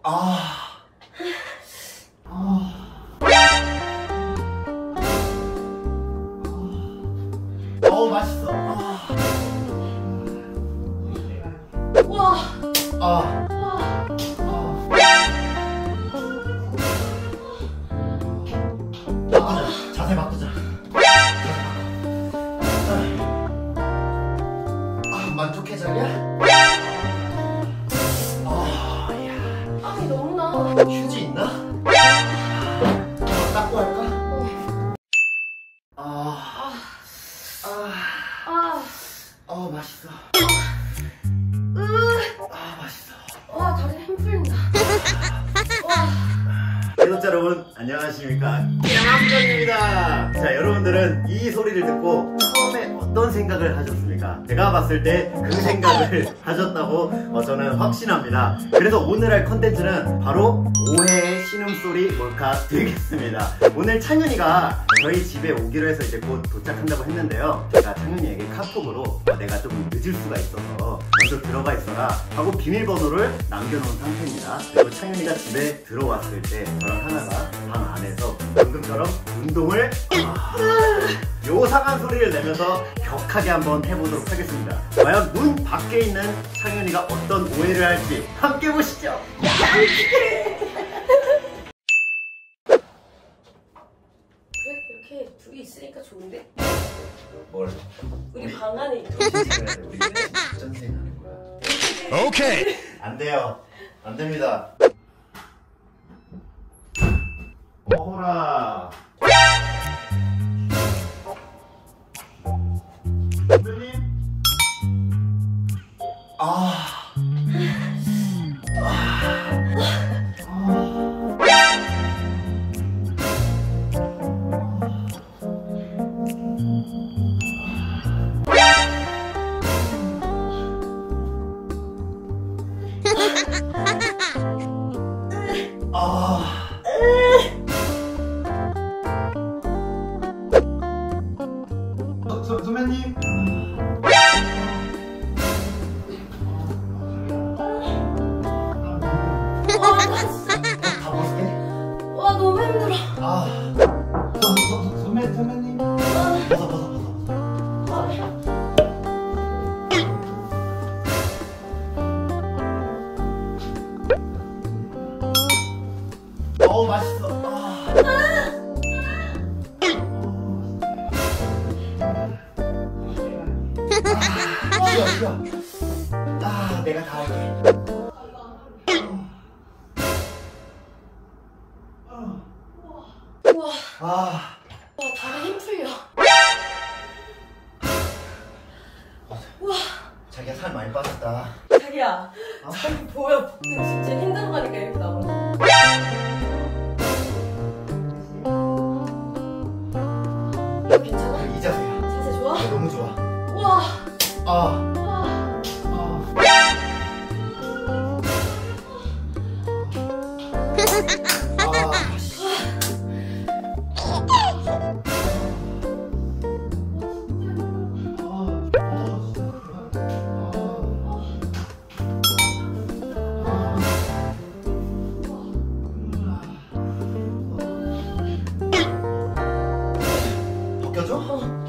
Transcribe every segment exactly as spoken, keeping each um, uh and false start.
아. 아. 어, 맛있어. 아. 와. 아. 아. 바꾸자. 자세 바꾸자. 아, 만족해 자기야? 아, 야. 땀이 너무 나. 휴지 있나? 닦고 할까? 어. 아. 아. 아. 아, 맛있어. 으. 아, 맛있어. 와, 다리 힘 풀린다. 와. 구독자 여러분, 안녕하십니까? 양함정입니다. 자, 여러분들은 이 소리를 듣고 처음에 어떤 생각을 하셨습니까? 제가 봤을 때 그 생각을 하셨다고 어, 저는 확신합니다. 그래서 오늘 할 컨텐츠는 바로 오해의 신음소리 몰카 드리겠습니다. 오늘 창윤이가 저희 집에 오기로 해서 이제 곧 도착한다고 했는데요. 제가 창윤이에게 카톡으로 어, 내가 좀 늦을 수가 있어서 먼저 들어가 있어라 하고 비밀번호를 남겨놓은 상태입니다. 그리고 창윤이가 집에 들어왔을 때 저랑 하나가 방 안에서 방금처럼 운동을 아, 요상한 소리를 내면서 격하게 한번 해보도록 하겠습니다. 과연 문 밖에 있는 창윤이가 어떤 오해를 할지 함께 보시죠. 그래, 이렇게 둘이 있으니까 좋은데? 뭘? 우리, 우리 방 안에 있고. 우리 전생 하는 거야. 오케이. 안 돼요. 안 됩니다. 어라. 선배님. 아. 아. 서, 서, 선배님. 다 벗을게. 와, 너무 힘들어. 아. 서, 서, 서, 선배, 선배님. 벗어, 벗어, 벗어. 어, 맛있어. 아. 쉬어, 쉬어. 아, 내가 다 할게. 우와. 아. 와, 다리 힘 풀려. 우와. 자기가 살 많이 빠졌다. 자기야, 어? 저기 보여. 진짜 힘든 거니까 이렇게 나오는. 이거 괜찮아? 이 자세야. 자세 좋아? 아, 너무 좋아. 우와. 아. 우와. 아. 아. 벗겨줘? 어.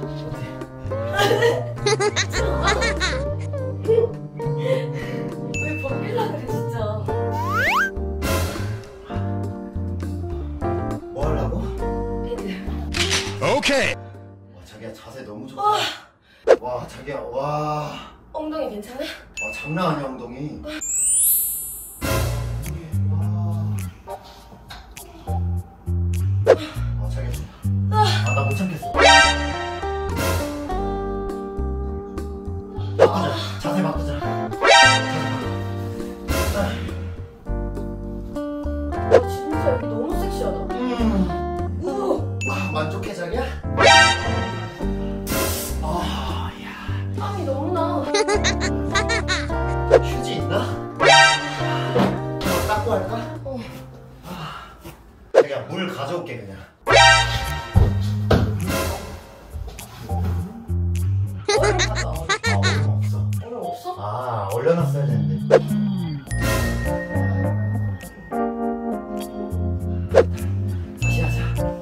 왜 벗길라 그래 진짜. 뭐 하려고? 팬들. 오케이. 와, 자기야 자세 너무 좋다. 와. 와, 자기야, 와. 엉덩이 괜찮아? 와, 장난 아니야 엉덩이. 와, 자기야 좋아. 아, 나 못 참겠어. 바꾸자. 자세 바꾸자. 와, 진짜 여기 너무 섹시하다. 음. 우. 아, 만족해 자기야? 아, 야. 땀이 너무 나. 휴지 있나? 닦고 할까? 어. 아, 자기야 물 가져올게 그냥. 얼음 가져와. 아, 얼음 없어. 얼음 없어? 아, 얼려놨어야 되는데. 다시 하자.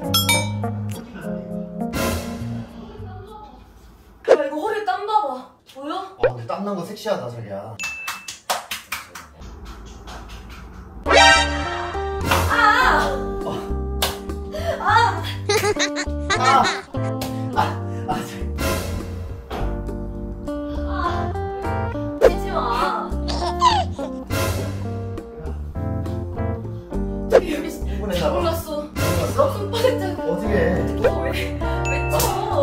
야 이거 허리 땀 봐봐. 보여? 아 근데 땀난 거 섹시하다 자기야. 아! 아! 아! 아! 아! 아! 뛰지 마. 저기 여기 흥분했나 봐. 몰랐어. 몰랐어? 손 빠졌잖아. 어떻게 해? 너왜왜 쳐?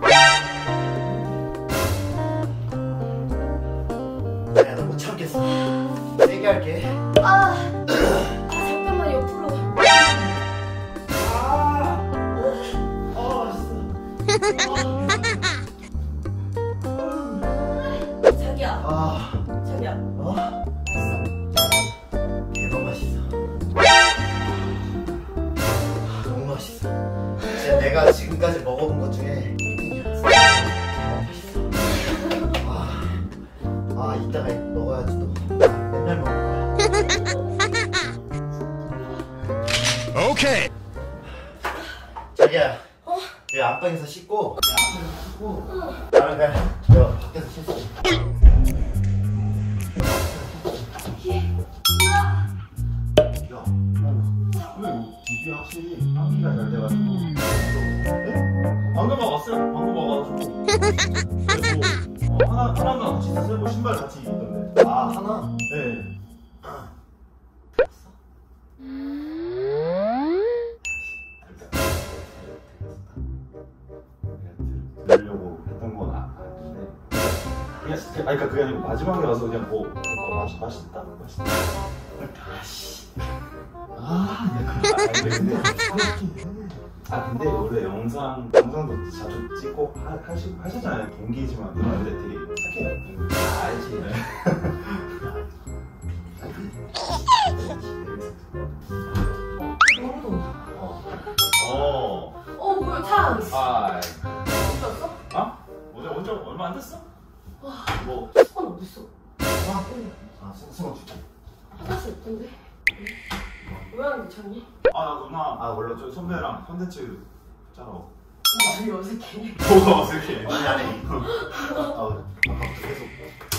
야, 나 못 참겠어. 세게 할게. 아! 아 잠깐만 옆으로. 아! 어, 맛있어. 자기야. 아, 자기야. 어? 대박 맛있어. 아, 너무 맛있어. 진짜 내가 지금까지 먹어본 것 중에 대박 맛있어. 아, 아 이따가 먹어야지 또. 맨날 먹을 거야. 오케이. 자기야. 어? 여기 안방에서 씻고. 여기 안방에서 씻고. 나는 그냥 저 밖에서 씻어. 야, 왜 집이 확실히 환기가 잘 돼가지고 네? 방금 와봤어요? 방금 와가지고 그래서 어, 하나, 하나가 같이 쓰고 신발 같이 있던데 아 하나. 네 들으려고 했던 건 아- 아닌데 그냥 아니 그러니까 그게 아니고 마지막에 와서 그냥 뭐 어, 맛, 맛있다 맛있다 아씨 아 내가 아니, 근데 사먹긴 해. 아 근데 원래 영상 영상도 자주 찍고 하, 하시, 하시잖아요. 동기지만 근데 되게 착해요. 아, 알지. 너무 더워. 어. 어 뭐야 차. 아. 있었어? 아? 어제 언제 얼마 안 됐어? 와. 뭐. 손 어딨어? 아, 아 승승 줄게. 화장실 없던데? 왜 하는데 쳤니? 아 나 누나. 아 원래 저 선배랑 콘텐츠 짜러. 말이 어색해. 뭐가 어색해. 아니 아니. 아 아까부터 계속.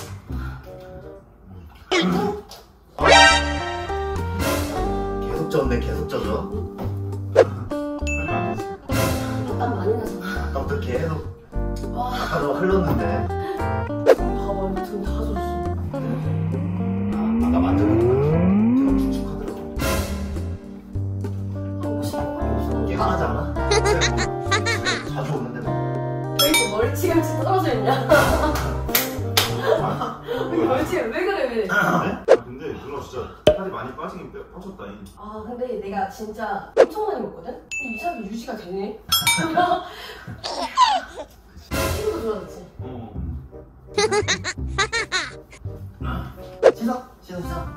계속 젖네 계속 젖어. 얼마 안 됐어. 땀 많이 나잖아. 아까부터 계속. 와. 아까도 흘렀는데. 봐봐 이거 등다 젖었어. 아, 아까 만져보니까 되게 축축하더라고. 하고 싶은 거 없어. 이게 하나지 않아? 자주 오는데 뭐. 왜 이렇게 멀찌감치 떨어져 있냐? 왜 멀찌 왜 그래 왜? 아 근데 누나 진짜 살이 많이 빠지긴 빼- 빠졌다잉. 아 근데 내가 진짜 엄청 많이 먹거든? 근데 이상하게 유지가 되네? 피부도 좋아졌지? 어. 씻어? 씻어 씻어.